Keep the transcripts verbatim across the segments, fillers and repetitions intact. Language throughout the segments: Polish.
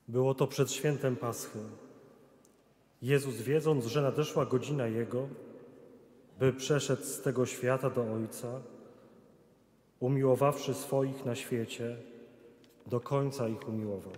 Było to przed świętem Paschy. Jezus, wiedząc, że nadeszła godzina Jego, by przeszedł z tego świata do Ojca, umiłowawszy swoich na świecie, do końca ich umiłował.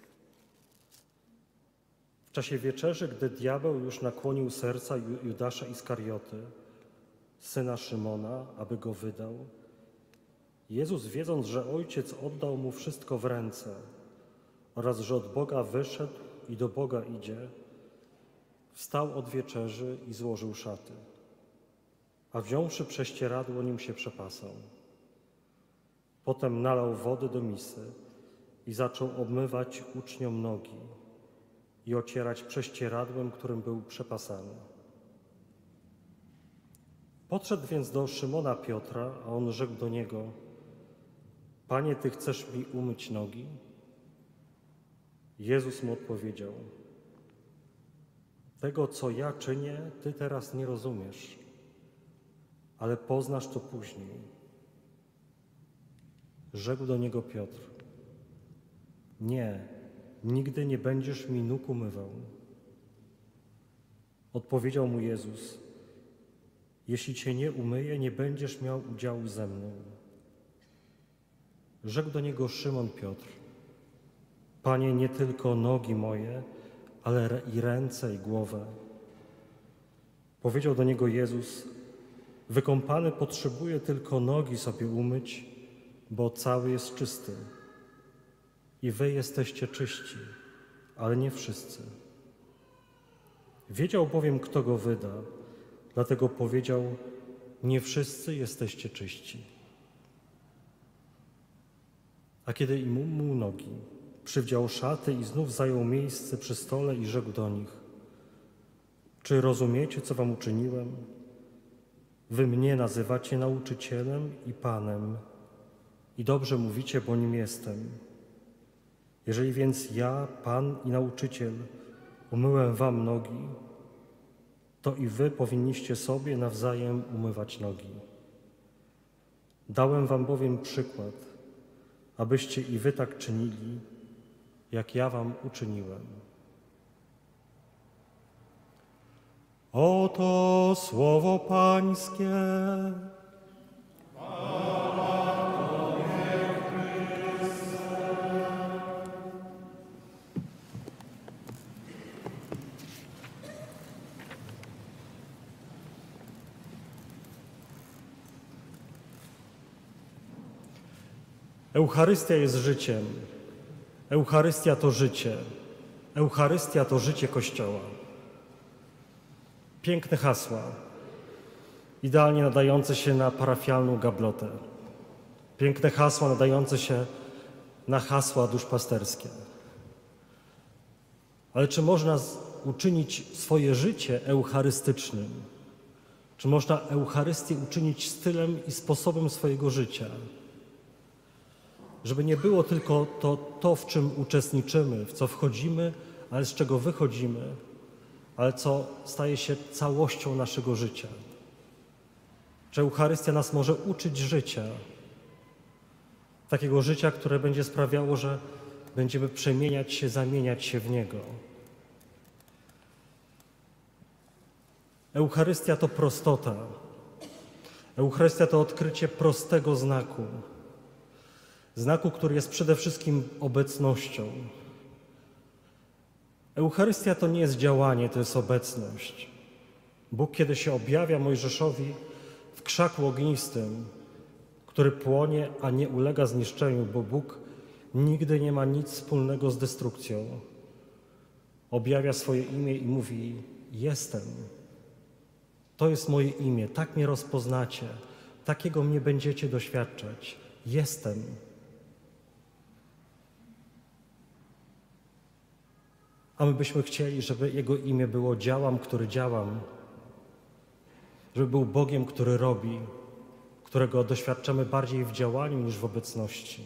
W czasie wieczerzy, gdy diabeł już nakłonił serca Judasza Iskarioty, syna Szymona, aby go wydał, Jezus, wiedząc, że Ojciec oddał mu wszystko w ręce oraz że od Boga wyszedł i do Boga idzie, wstał od wieczerzy i złożył szaty, a wziąwszy prześcieradło, nim się przepasał. Potem nalał wody do misy i zaczął obmywać uczniom nogi i ocierać prześcieradłem, którym był przepasany. Podszedł więc do Szymona Piotra, a on rzekł do niego: Panie, Ty chcesz mi umyć nogi? Jezus mu odpowiedział: Tego, co ja czynię, Ty teraz nie rozumiesz, ale poznasz to później. Rzekł do niego Piotr: Nie, nigdy nie będziesz mi nóg umywał. Odpowiedział mu Jezus: Jeśli Cię nie umyję, nie będziesz miał udziału ze mną. Rzekł do niego Szymon Piotr: Panie, nie tylko nogi moje, ale i ręce i głowę. Powiedział do niego Jezus: Wykąpany potrzebuje tylko nogi sobie umyć, bo cały jest czysty. I wy jesteście czyści, ale nie wszyscy. Wiedział bowiem, kto go wyda, dlatego powiedział: Nie wszyscy jesteście czyści. A kiedy im umył nogi, przywdział szaty i znów zajął miejsce przy stole i rzekł do nich: Czy rozumiecie, co wam uczyniłem? Wy mnie nazywacie nauczycielem i Panem i dobrze mówicie, bo nim jestem. Jeżeli więc ja, Pan i nauczyciel, umyłem wam nogi, to i wy powinniście sobie nawzajem umywać nogi. Dałem wam bowiem przykład, abyście i wy tak czynili, jak ja wam uczyniłem. Oto słowo Pańskie. Eucharystia jest życiem. Eucharystia to życie. Eucharystia to życie Kościoła. Piękne hasła, idealnie nadające się na parafialną gablotę. Piękne hasła nadające się na hasła duszpasterskie. Ale czy można uczynić swoje życie eucharystycznym? Czy można Eucharystię uczynić stylem i sposobem swojego życia? Żeby nie było tylko to, to, w czym uczestniczymy, w co wchodzimy, ale z czego wychodzimy, ale co staje się całością naszego życia. Czy Eucharystia nas może uczyć życia? Takiego życia, które będzie sprawiało, że będziemy przemieniać się, zamieniać się w Niego. Eucharystia to prostota. Eucharystia to odkrycie prostego znaku. Znaku, który jest przede wszystkim obecnością. Eucharystia to nie jest działanie, to jest obecność. Bóg, kiedy się objawia Mojżeszowi w krzaku ognistym, który płonie, a nie ulega zniszczeniu, bo Bóg nigdy nie ma nic wspólnego z destrukcją. Objawia swoje imię i mówi: Jestem. To jest moje imię, tak mnie rozpoznacie, takiego mnie będziecie doświadczać. Jestem. A my byśmy chcieli, żeby Jego imię było działam, który działam, żeby był Bogiem, który robi, którego doświadczamy bardziej w działaniu niż w obecności.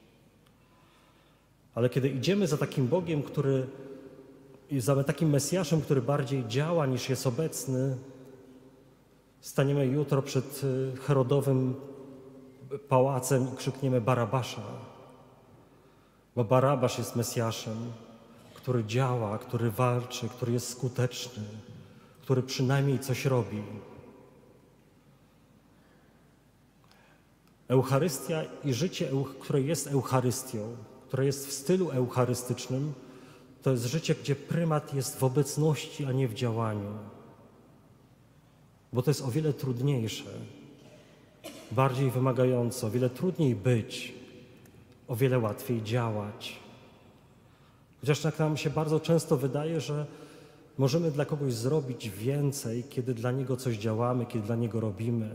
Ale kiedy idziemy za takim Bogiem, który, za takim Mesjaszem, który bardziej działa niż jest obecny, staniemy jutro przed Herodowym pałacem i krzykniemy Barabasza, bo Barabasz jest Mesjaszem, który działa, który walczy, który jest skuteczny, który przynajmniej coś robi. Eucharystia i życie, które jest Eucharystią, które jest w stylu eucharystycznym, to jest życie, gdzie prymat jest w obecności, a nie w działaniu. Bo to jest o wiele trudniejsze, bardziej wymagające, o wiele trudniej być, o wiele łatwiej działać. Chociaż tak nam się bardzo często wydaje, że możemy dla kogoś zrobić więcej, kiedy dla niego coś działamy, kiedy dla niego robimy.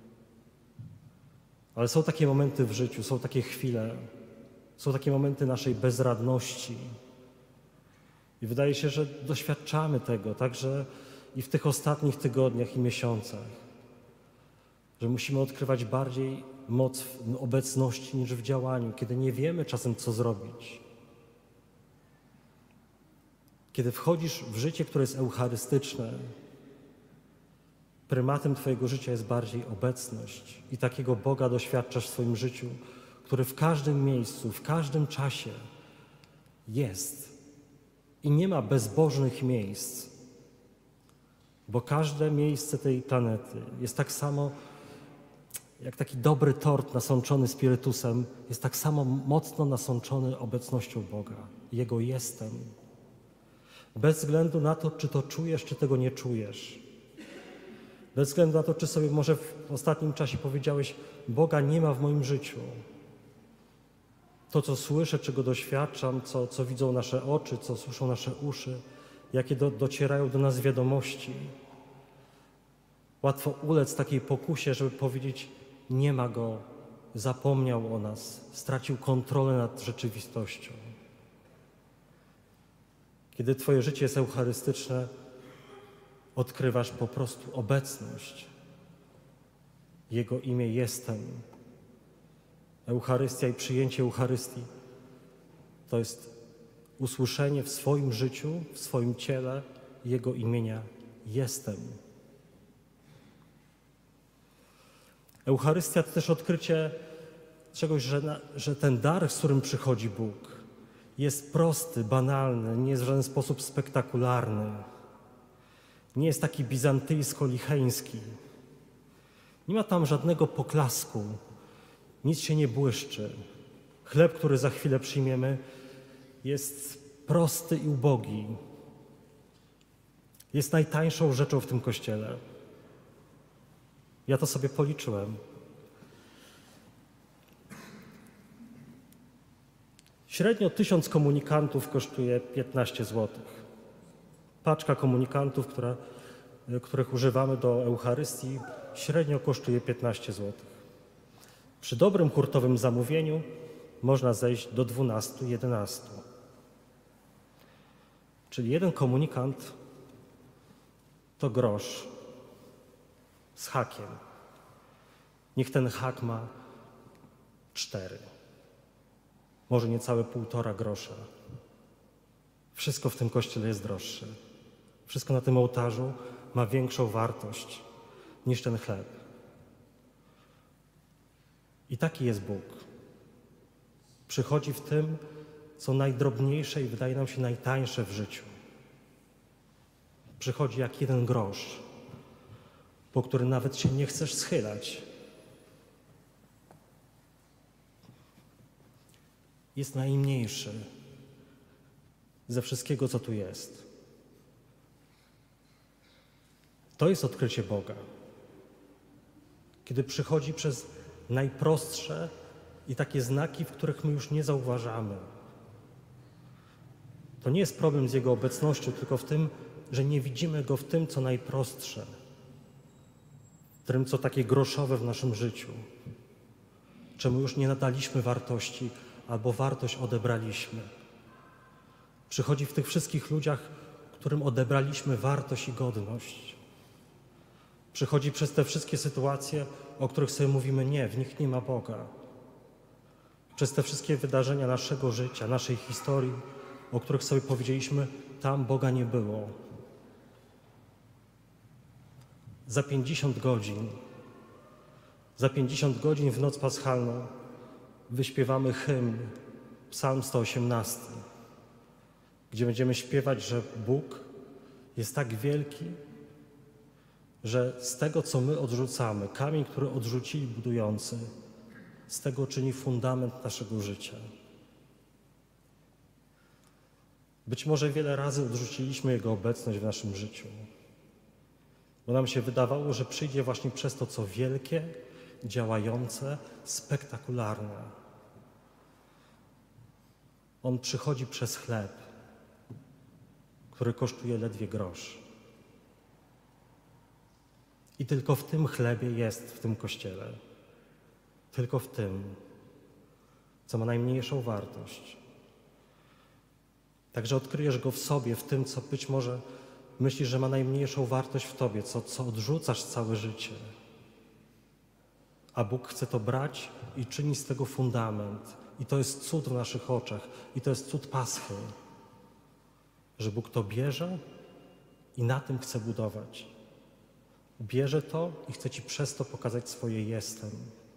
Ale są takie momenty w życiu, są takie chwile, są takie momenty naszej bezradności. I wydaje się, że doświadczamy tego także i w tych ostatnich tygodniach i miesiącach, że musimy odkrywać bardziej moc w obecności niż w działaniu, kiedy nie wiemy czasem, co zrobić. Kiedy wchodzisz w życie, które jest eucharystyczne, prymatem Twojego życia jest bardziej obecność i takiego Boga doświadczasz w swoim życiu, który w każdym miejscu, w każdym czasie jest. I nie ma bezbożnych miejsc, bo każde miejsce tej planety jest tak samo, jak taki dobry tort nasączony spirytusem, jest tak samo mocno nasączony obecnością Boga, Jego jestem. Bez względu na to, czy to czujesz, czy tego nie czujesz. Bez względu na to, czy sobie może w ostatnim czasie powiedziałeś, Boga nie ma w moim życiu. To, co słyszę, czego doświadczam, co, co widzą nasze oczy, co słyszą nasze uszy, jakie do, docierają do nas wiadomości. Łatwo ulec takiej pokusie, żeby powiedzieć, nie ma Go, zapomniał o nas, stracił kontrolę nad rzeczywistością. Kiedy Twoje życie jest eucharystyczne, odkrywasz po prostu obecność. Jego imię jestem. Eucharystia i przyjęcie Eucharystii to jest usłyszenie w swoim życiu, w swoim ciele Jego imienia jestem. Eucharystia to też odkrycie czegoś, że, na, że ten dar, z którym przychodzi Bóg, jest prosty, banalny, nie jest w żaden sposób spektakularny. Nie jest taki bizantyjsko-licheński. Nie ma tam żadnego poklasku. Nic się nie błyszczy. Chleb, który za chwilę przyjmiemy, jest prosty i ubogi. Jest najtańszą rzeczą w tym kościele. Ja to sobie policzyłem. Średnio tysiąc komunikantów kosztuje piętnaście złotych. Paczka komunikantów, która, których używamy do Eucharystii, średnio kosztuje piętnaście złotych. Przy dobrym hurtowym zamówieniu można zejść do dwunastu jedenastu. Czyli jeden komunikant to grosz z hakiem. Niech ten hak ma cztery. Może niecałe półtora grosza. Wszystko w tym kościele jest droższe. Wszystko na tym ołtarzu ma większą wartość niż ten chleb. I taki jest Bóg. Przychodzi w tym, co najdrobniejsze i wydaje nam się najtańsze w życiu. Przychodzi jak jeden grosz, po który nawet się nie chcesz schylać. Jest najmniejszy ze wszystkiego, co tu jest. To jest odkrycie Boga. Kiedy przychodzi przez najprostsze i takie znaki, w których my już nie zauważamy. To nie jest problem z Jego obecnością, tylko w tym, że nie widzimy Go w tym, co najprostsze, w tym, co takie groszowe w naszym życiu, czemu już nie nadaliśmy wartości albo wartość odebraliśmy. Przychodzi w tych wszystkich ludziach, którym odebraliśmy wartość i godność. Przychodzi przez te wszystkie sytuacje, o których sobie mówimy, nie, w nich nie ma Boga. Przez te wszystkie wydarzenia naszego życia, naszej historii, o których sobie powiedzieliśmy, tam Boga nie było. Za pięćdziesiąt godzin, za pięćdziesiąt godzin w noc paschalną wyśpiewamy hymn, Psalm sto osiemnasty. gdzie będziemy śpiewać, że Bóg jest tak wielki, że z tego, co my odrzucamy, kamień, który odrzucili budujący, z tego czyni fundament naszego życia. Być może wiele razy odrzuciliśmy Jego obecność w naszym życiu, bo nam się wydawało, że przyjdzie właśnie przez to, co wielkie, działające, spektakularne. On przychodzi przez chleb, który kosztuje ledwie grosz. I tylko w tym chlebie jest, w tym Kościele. Tylko w tym, co ma najmniejszą wartość. Także odkryjesz Go w sobie, w tym, co być może myślisz, że ma najmniejszą wartość w Tobie, co, co odrzucasz całe życie. A Bóg chce to brać i czyni z tego fundament. I to jest cud w naszych oczach. I to jest cud Paschy. Że Bóg to bierze i na tym chce budować. Bierze to i chce Ci przez to pokazać swoje jestem.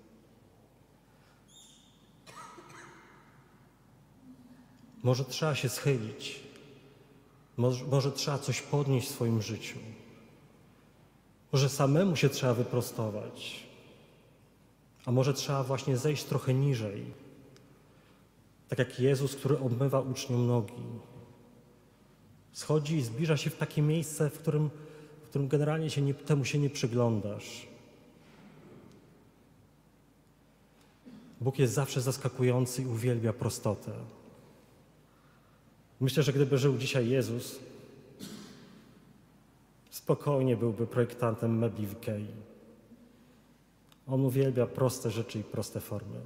Może trzeba się schylić. Może, może trzeba coś podnieść w swoim życiu. Może samemu się trzeba wyprostować. A może trzeba właśnie zejść trochę niżej. Tak jak Jezus, który obmywa uczniom nogi. Schodzi i zbliża się w takie miejsce, w którym, w którym generalnie się nie, temu się nie przyglądasz. Bóg jest zawsze zaskakujący i uwielbia prostotę. Myślę, że gdyby żył dzisiaj Jezus, spokojnie byłby projektantem mebli w Ikei. On uwielbia proste rzeczy i proste formy.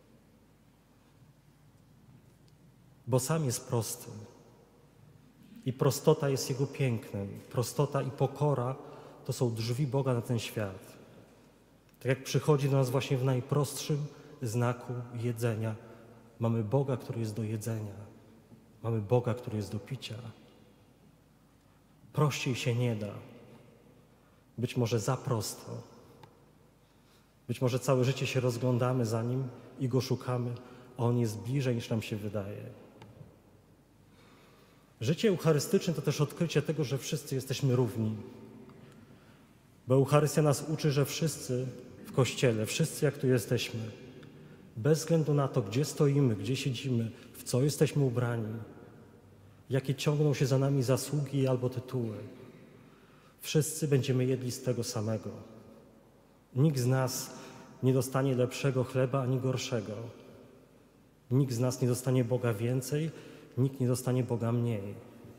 Bo sam jest prosty. I prostota jest Jego pięknem. Prostota i pokora to są drzwi Boga na ten świat. Tak jak przychodzi do nas właśnie w najprostszym znaku jedzenia. Mamy Boga, który jest do jedzenia. Mamy Boga, który jest do picia. Prościej się nie da. Być może za prosto. Być może całe życie się rozglądamy za Nim i Go szukamy, a On jest bliżej niż nam się wydaje. Życie eucharystyczne to też odkrycie tego, że wszyscy jesteśmy równi. Bo Eucharystia nas uczy, że wszyscy w Kościele, wszyscy jak tu jesteśmy, bez względu na to, gdzie stoimy, gdzie siedzimy, w co jesteśmy ubrani, jakie ciągną się za nami zasługi albo tytuły, wszyscy będziemy jedli z tego samego. Nikt z nas nie dostanie lepszego chleba ani gorszego. Nikt z nas nie dostanie Boga więcej, nikt nie dostanie Boga mniej.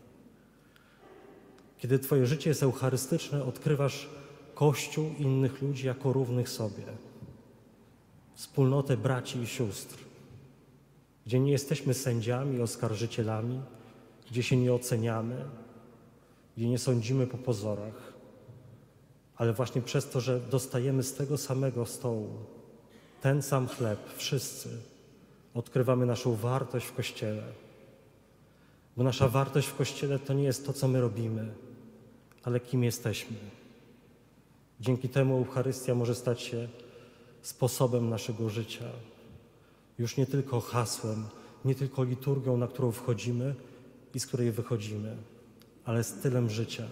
Kiedy Twoje życie jest eucharystyczne, odkrywasz Kościół innych ludzi jako równych sobie. Wspólnotę braci i sióstr, gdzie nie jesteśmy sędziami, oskarżycielami, gdzie się nie oceniamy, gdzie nie sądzimy po pozorach, ale właśnie przez to, że dostajemy z tego samego stołu ten sam chleb, wszyscy, odkrywamy naszą wartość w Kościele. Bo nasza wartość w Kościele to nie jest to, co my robimy, ale kim jesteśmy. Dzięki temu Eucharystia może stać się sposobem naszego życia. Już nie tylko hasłem, nie tylko liturgią, na którą wchodzimy i z której wychodzimy, ale stylem życia.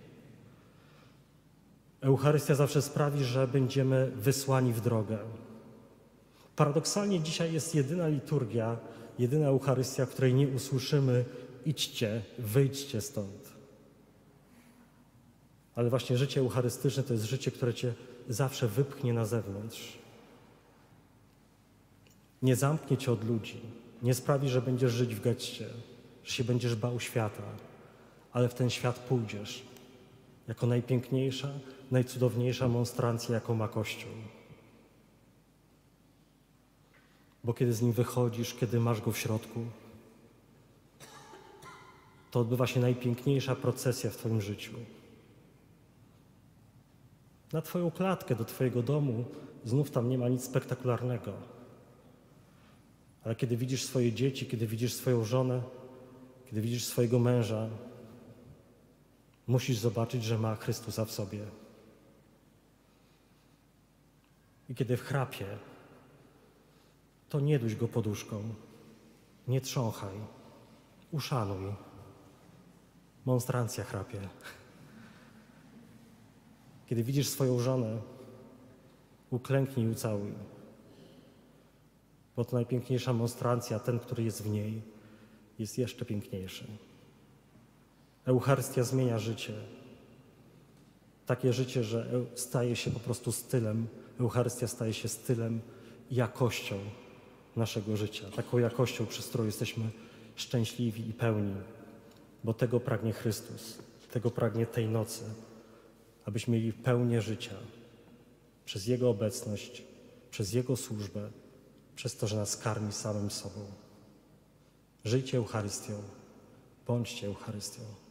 Eucharystia zawsze sprawi, że będziemy wysłani w drogę. Paradoksalnie dzisiaj jest jedyna liturgia, jedyna Eucharystia, w której nie usłyszymy: idźcie, wyjdźcie stąd. Ale właśnie życie eucharystyczne to jest życie, które Cię zawsze wypchnie na zewnątrz. Nie zamknie Cię od ludzi, nie sprawi, że będziesz żyć w getcie, że się będziesz bał świata, ale w ten świat pójdziesz jako najpiękniejsza, najcudowniejsza monstrancja, jaką ma Kościół. Bo kiedy z nim wychodzisz, kiedy masz go w środku, to odbywa się najpiękniejsza procesja w Twoim życiu. Na Twoją klatkę do Twojego domu znów tam nie ma nic spektakularnego. Ale kiedy widzisz swoje dzieci, kiedy widzisz swoją żonę, kiedy widzisz swojego męża, musisz zobaczyć, że ma Chrystusa w sobie. I kiedy wchrapie, to nie duś go poduszką, nie trząchaj, uszanuj, monstrancja chrapie. Kiedy widzisz swoją żonę, uklęknij i ucałuj. Bo to najpiękniejsza monstrancja, ten, który jest w niej, jest jeszcze piękniejszy. Eucharystia zmienia życie. Takie życie, że staje się po prostu stylem. Eucharystia staje się stylem i jakością naszego życia. Taką jakością, przez którą jesteśmy szczęśliwi i pełni. Bo tego pragnie Chrystus. Tego pragnie tej nocy. Abyśmy mieli pełnię życia. Przez Jego obecność, przez Jego służbę, przez to, że nas karmi samym sobą. Żyjcie Eucharystią. Bądźcie Eucharystią.